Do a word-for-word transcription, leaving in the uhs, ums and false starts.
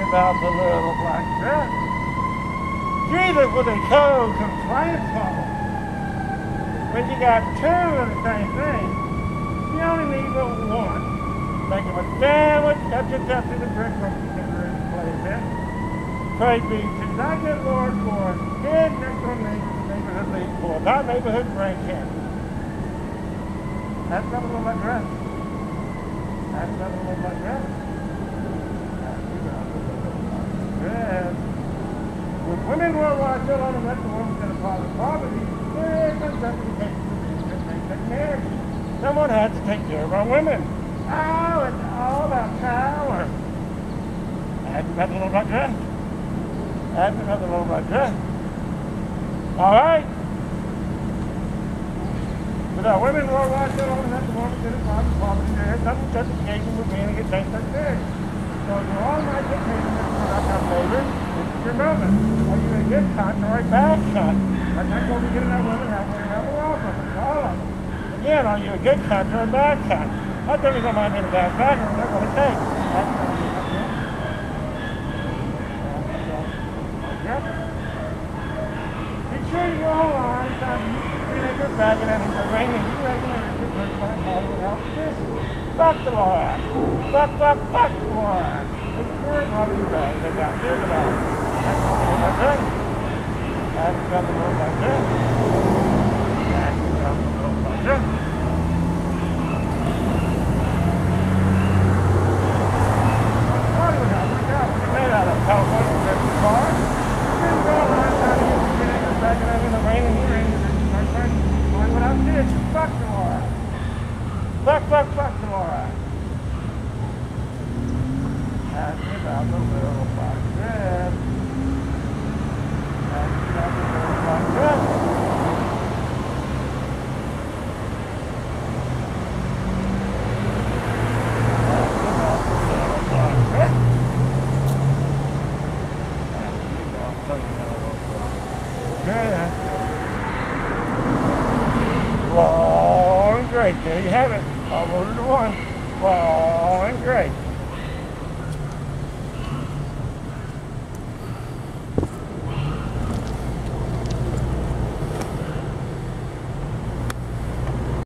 about the little black dress. Jesus was a chose and slain for. When you got two of the same thing, you only need but one. Make him a sandwich, cut yourself to the brick room, you can really play this. Praise be to thy good Lord for his next door neighbor, the neighborhood lead for thy neighborhood brain cancer. That's not a little like dress. That's not a little like dress. Yes. With women worldwide still on the rest of the woman's in a part of poverty, there is no justification for being just take care of you. Someone has to take care of our women. Oh, it's all about power. Add another little black dress. Add another little black dress. All right. With our women worldwide still on the rest of the woman's in a part of poverty, there is no justification for being against same-sex marriage. So you all might get paid for our favor. This is your moment. Are you a good cunt or a bad cunt? I'm not going to be getting that woman out there and have a law from it. All of them. Again, are you a good cunt or a bad cunt? I think you're going to mind being a bad cunt, and they're going to take. That's going to be up there. Be sure you go online. You make your bag and then it's raining. You reckon it's a good person all without this. Fuck the law. Fuck, fuck, fuck the law. It's very hard to bag. They got this about it. That's not the like that. That's not the like that. That's not the like that. Oh, you got it out. When you made out of California, you got the car. You didn't go around trying to get your niggas back and in the rain and you rain. You're trying to going without this. Fuck the law. Fuck, fuck, fuck the law. Ask me about the little black dress. Ask me about the little black dress. Ask me about the little black dress. Ask me about the little black dress. Long and great. There you have it. All voted to one. Long and great.